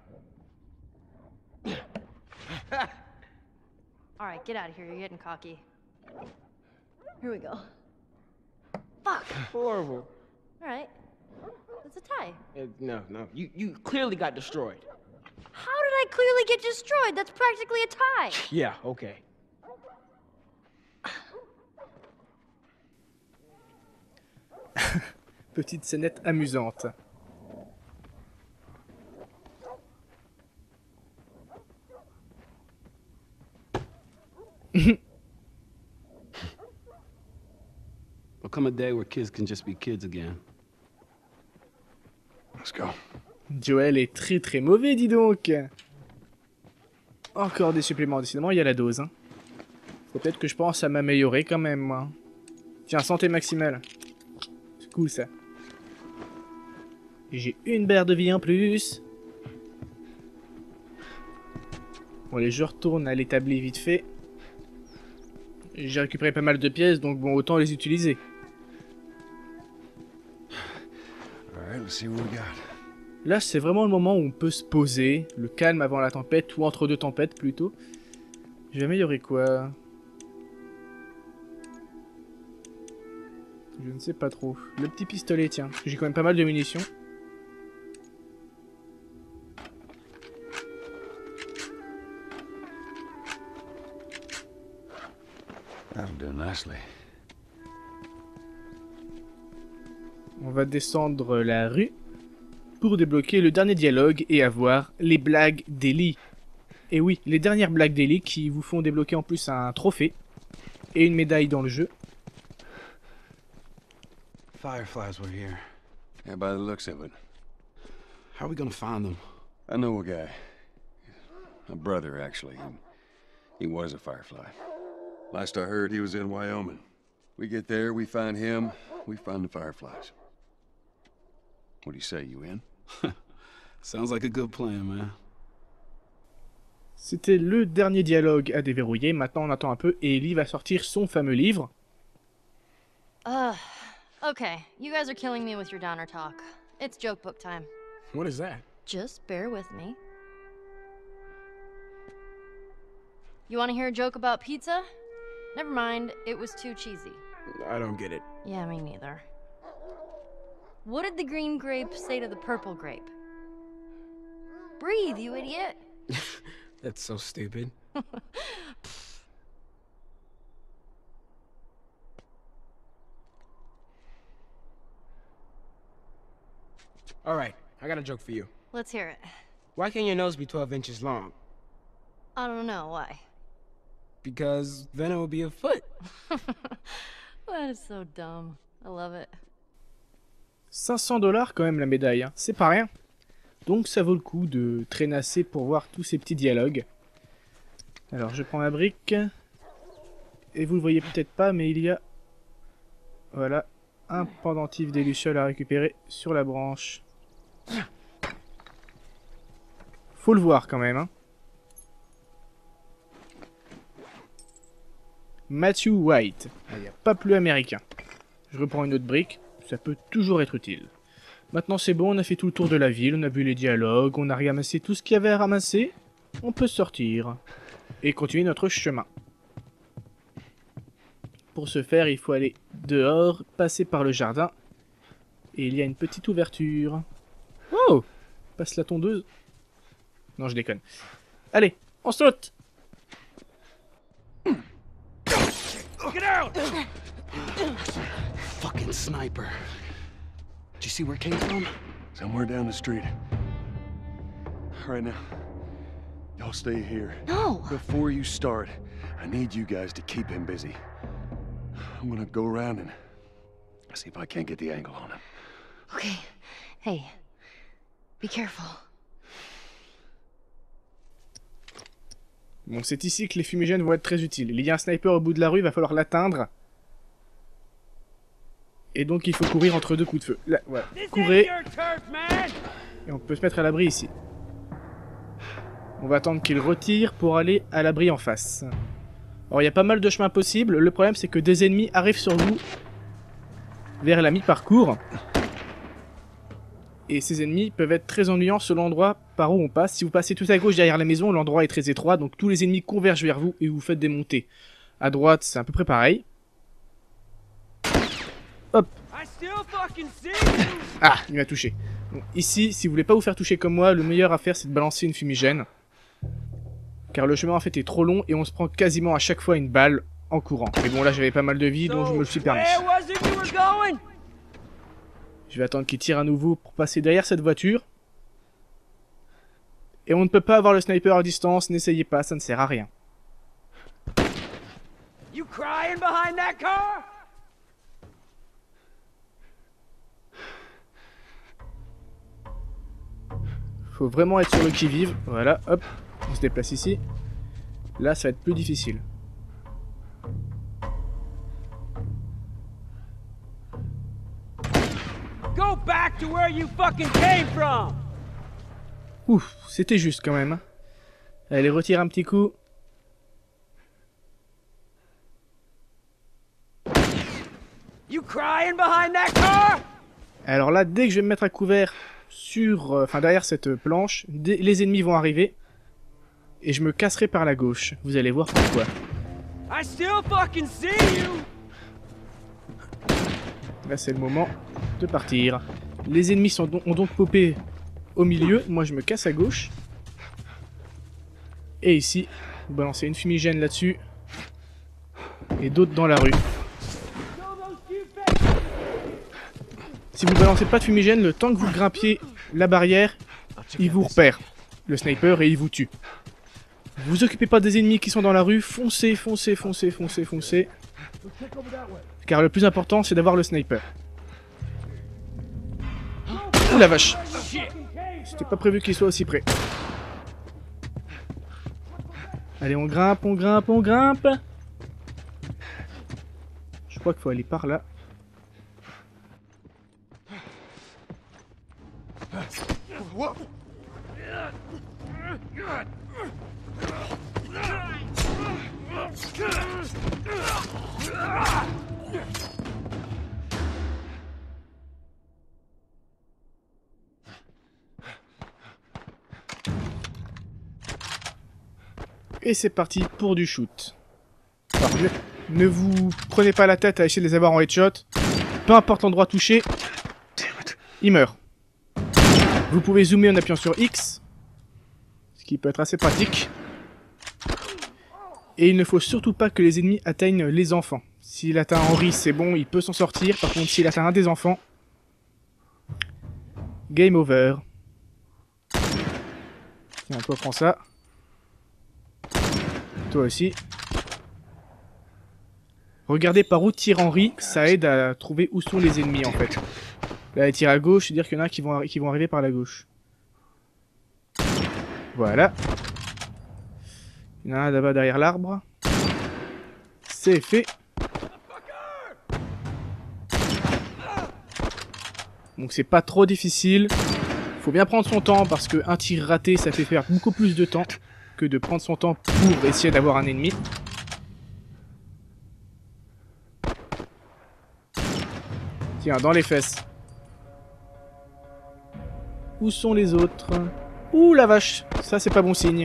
B: Alright, get out of here. You're getting cocky. Here we go. Fuck!
F: Horrible.
B: Alright. It's a tie.
F: Uh, no, no. You you clearly got destroyed.
B: How did I clearly get destroyed? That's practically a tie.
F: Yeah, okay.
D: Petite scénette amusante.
E: There'll come a day where kids can just be kids again.
C: Let's go.
D: Joel est très très mauvais, dis donc. Encore des suppléments, décidément, il y a la dose. Hein. Faut peut-être que je pense à m'améliorer quand même, moi. Tiens, santé maximale. C'est cool, ça. J'ai une barre de vie en plus. Bon, allez, je retourne à l'établi vite fait. J'ai récupéré pas mal de pièces, donc bon, autant les utiliser.
C: Alright, let's see what we got.
D: Là, c'est vraiment le moment où on peut se poser, le calme avant la tempête, ou entre deux tempêtes plutôt. Je vais améliorer quoi? Je ne sais pas trop. Le petit pistolet, tiens, parce que j'ai quand même pas mal de munitions.
C: That'll do nicely.
D: On va descendre la rue pour débloquer le dernier dialogue et avoir les blagues d'Ellie. Et oui, les dernières blagues d'Ellie qui vous font débloquer en plus un trophée et une médaille dans le jeu.
E: Fireflies were here.
C: Yeah, by the looks of it.
E: How are we gonna find them?
C: I know a guy. A brother, actually. He, he was a Firefly. Last I heard, he was in Wyoming. We get there, we find him, we find the Fireflies. What do you say, you in?
E: Sounds like a good plan, man.
D: C'était le dernier dialogue à déverrouiller. Maintenant, on attend un peu et Ellie va sortir son fameux livre.
B: Ugh. Okay, you guys are killing me with your downer talk. It's joke book time.
F: What is that?
B: Just bear with me. You want to hear a joke about pizza? Never mind, it was too cheesy.
F: I don't get it.
B: Yeah, me neither. What did the green grape say to the purple grape? Breathe, you idiot!
F: That's so stupid. All right, I got a joke for you.
B: Let's hear it.
F: Why can't your nose be twelve inches long?
B: I don't know, why?
F: Because then it would be a foot.
B: That is so dumb. I love it.
D: cinq cents dollars quand même la médaille, hein. C'est pas rien. Donc ça vaut le coup de traînasser pour voir tous ces petits dialogues. Alors, je prends ma brique. Et vous le voyez peut-être pas, mais il y a... Voilà, un pendentif des lucioles à récupérer sur la branche. Faut le voir quand même, hein. Matthew White. Il n'y a pas plus américain. Je reprends une autre brique. Ça peut toujours être utile. Maintenant c'est bon, on a fait tout le tour de la ville, on a vu les dialogues, on a ramassé tout ce qu'il y avait à ramasser. On peut sortir. Et continuer notre chemin. Pour ce faire, il faut aller dehors, passer par le jardin. Et il y a une petite ouverture. Oh! Passe la tondeuse. Non, je déconne. Allez, on saute!
E: Get out! Fucking sniper. Did you see where it came from?
C: Somewhere down the street. All right, now, y'all stay here.
B: No!
C: Before you start, I need you guys to keep him busy. I'm gonna go around and see if I can't get the angle on him.
B: Okay. Hey. Be careful.
D: Bon, c'est ici que les fumigènes vont être très utiles. Il y a un sniper au bout de la rue, il va falloir l'atteindre. Et donc il faut courir entre deux coups de feu. Là, voilà. Courez. Et on peut se mettre à l'abri ici. On va attendre qu'il retire pour aller à l'abri en face. Alors il y a pas mal de chemins possibles. Le problème c'est que des ennemis arrivent sur vous vers la mi-parcours. Et ces ennemis peuvent être très ennuyants selon l'endroit par où on passe. Si vous passez tout à gauche derrière la maison, l'endroit est très étroit, donc tous les ennemis convergent vers vous et vous faites des montées. À droite, c'est à peu près pareil. Hop. Ah, il m'a touché. Bon, ici, si vous voulez pas vous faire toucher comme moi, le meilleur à faire c'est de balancer une fumigène. Car le chemin en fait est trop long et on se prend quasiment à chaque fois une balle en courant. Mais bon là j'avais pas mal de vie donc je me le suis permis. Je vais attendre qu'il tire à nouveau pour passer derrière cette voiture. Et on ne peut pas avoir le sniper à distance, n'essayez pas, ça ne sert à rien.
G: You crying behind that car?
D: Faut vraiment être sur le qui-vive. Voilà, hop, on se déplace ici. Là, ça va être plus difficile.
G: Go back to where you fucking came from.
D: Ouf, c'était juste quand même. Allez, retire un petit coup.
G: You crying behind that car?
D: Alors là, dès que je vais me mettre à couvert sur, euh, enfin derrière cette planche, les ennemis vont arriver et je me casserai par la gauche. Vous allez voir pourquoi.
G: I still fucking see you.
D: Là, c'est le moment de partir. Les ennemis sont don ont donc popé au milieu. Moi, je me casse à gauche. Et ici, vous balancez une fumigène là-dessus et d'autres dans la rue. Si vous balancez pas de fumigène, le temps que vous grimpiez la barrière, il vous repère, le sniper, et il vous tue. Vous occupez pas des ennemis qui sont dans la rue, foncez, foncez, foncez, foncez, foncez. Car le plus important, c'est d'avoir le sniper. Ouh la vache! C'était pas prévu qu'il soit aussi près. Allez, on grimpe, on grimpe, on grimpe! Je crois qu'il faut aller par là. Et c'est parti pour du shoot. Alors, ne, ne vous prenez pas la tête à essayer de les avoir en headshot. Peu importe l'endroit touché, il meurt. Vous pouvez zoomer en appuyant sur X, ce qui peut être assez pratique. Et il ne faut surtout pas que les ennemis atteignent les enfants. S'il atteint Henry, c'est bon, il peut s'en sortir. Par contre, s'il atteint un des enfants, game over. Tiens, toi, prends ça. Toi aussi. Regardez par où tire Henry, ça aide à trouver où sont les ennemis en fait. Là, il tire à gauche, c'est-à-dire qu'il y en a qui vont, qui vont arriver par la gauche. Voilà. Il Il y en a un là-bas derrière l'arbre. C'est fait. Donc c'est pas trop difficile. Faut bien prendre son temps parce qu'un tir raté ça fait perdre beaucoup plus de temps que de prendre son temps pour essayer d'avoir un ennemi. Tiens, dans les fesses. Où sont les autres? Ouh la vache, ça c'est pas bon signe.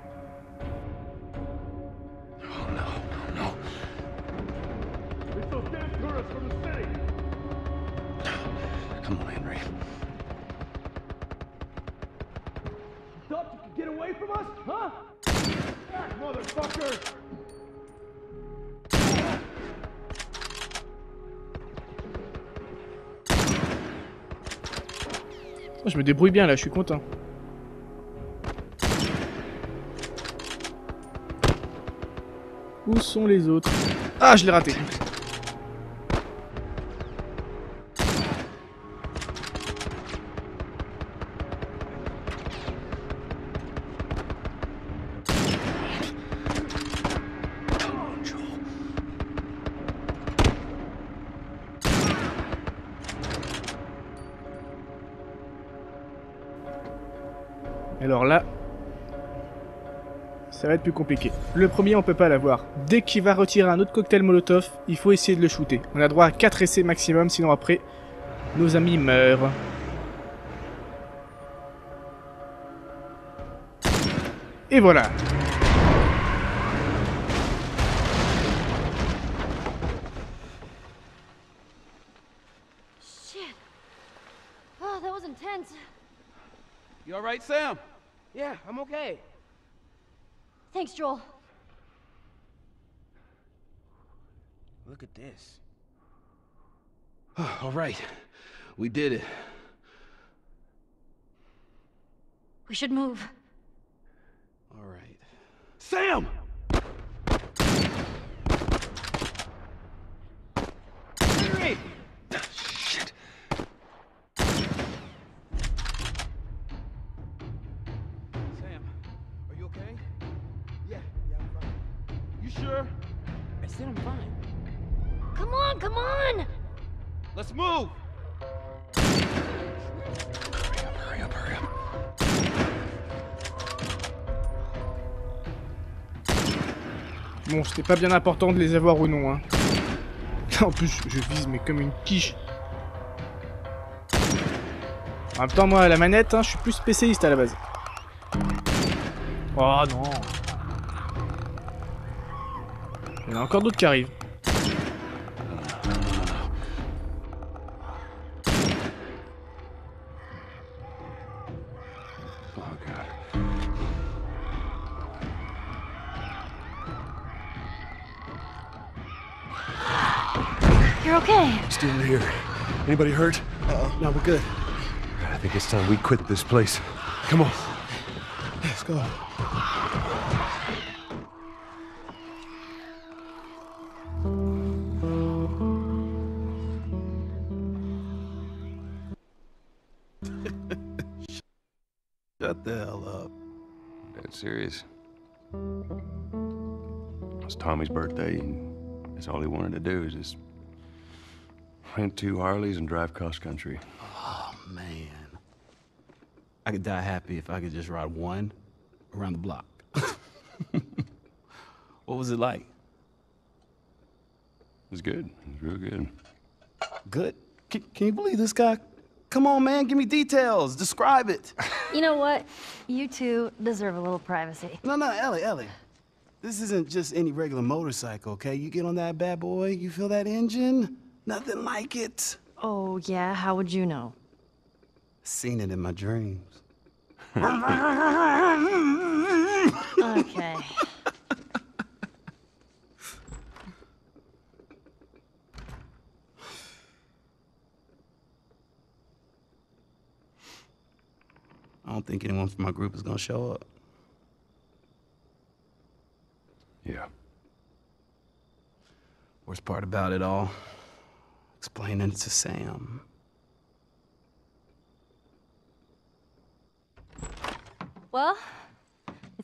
C: Come on, Henry.
A: Thought you could get away from us, huh? Back, motherfucker!
D: Oh, je me débrouille bien là, je suis content. Où sont les autres? Ah, je l'ai raté. Alors là, ça va être plus compliqué. Le premier, on peut pas l'avoir. Dès qu'il va retirer un autre cocktail Molotov, il faut essayer de le shooter. On a droit à quatre essais maximum, sinon après, nos amis meurent. Et voilà.
B: Shit. Oh, that was intense.
A: You all right, Sam?
F: Yeah, I'm okay.
B: Thanks, Joel.
F: Look at this.
E: All right. We did it.
B: We should move.
E: All right.
A: Sam!
F: Henry!
C: Shit.
A: Sam, are you okay? Yeah, yeah, I'm fine. You sure?
F: I said I'm fine.
B: Come on, come on!
A: Let's move!
C: Hurry up, hurry up.
D: Bon, c'était pas bien important de les avoir ou non, hein. En plus, je vise, mais comme une quiche. En même temps, moi, à la manette, hein, je suis plus spécialiste à la base. Oh non. Il y en a encore d'autres qui arrivent.
C: Oh, God.
B: You're okay.
C: Still here. Anybody hurt?
E: Uh-oh. No, we're good.
C: I think it's time we quit this place. Come on.
E: Let's go. Shut the hell up.
C: Dead serious. It's Tommy's birthday, and that's all he wanted to do is just rent two Harleys and drive cross country.
E: Oh, man. I could die happy if I could just ride one around the block. What was it like?
C: It was good. It was real good.
E: Good? Can, can you believe this guy? Come on, man, give me details. Describe it.
B: You know what? You two deserve a little privacy.
E: No, no, Ellie, Ellie. This isn't just any regular motorcycle, okay? You get on that bad boy, you feel that engine? Nothing like it.
B: Oh, yeah? How would you know?
E: Seen it in my dreams.
B: Okay.
E: I don't think anyone from my group is gonna show up.
C: Yeah.
E: Worst part about it all, explaining it to Sam.
B: Well,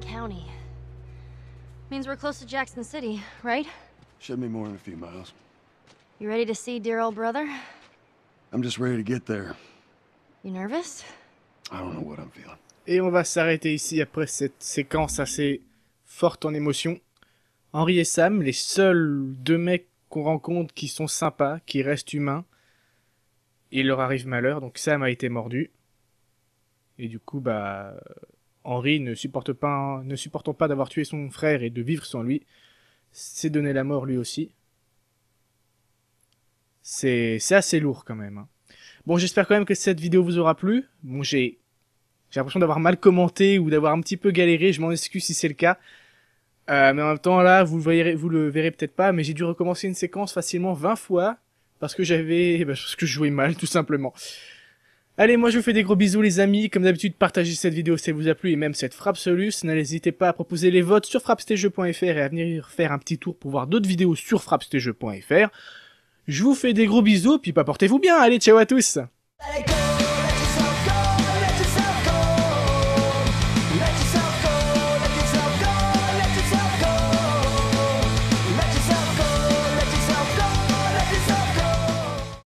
B: County. Means we're close to Jackson City, right?
C: Should be more than a few miles.
B: You ready to see dear old brother?
C: I'm just ready to get there.
B: You nervous?
C: I don't know what I'm feeling.
D: Et on va s'arrêter ici après cette séquence assez forte en émotion. Henry et Sam, les seuls deux mecs qu'on rencontre qui sont sympas, qui restent humains. Il leur arrive malheur, donc Sam a été mordu. Et du coup, bah, Henry, ne supporte pas, ne supportant pas d'avoir tué son frère et de vivre sans lui, s'est donné la mort lui aussi. C'est, c'est assez lourd quand même. Hein. Bon, j'espère quand même que cette vidéo vous aura plu. Bon, j'ai, j'ai l'impression d'avoir mal commenté ou d'avoir un petit peu galéré. Je m'en excuse si c'est le cas. Euh, mais en même temps, là, vous le verrez, vous le verrez peut-être pas, mais j'ai dû recommencer une séquence facilement vingt fois parce que j'avais, bah, parce que je jouais mal, tout simplement. Allez, moi je vous fais des gros bisous les amis, comme d'habitude partagez cette vidéo si elle vous a plu et même cette Frapsolus, n'hésitez pas à proposer les votes sur frappe c t jeux point f r et à venir faire un petit tour pour voir d'autres vidéos sur frappe c t jeux point f r. Je vous fais des gros bisous, puis pas portez-vous bien, allez ciao à tous.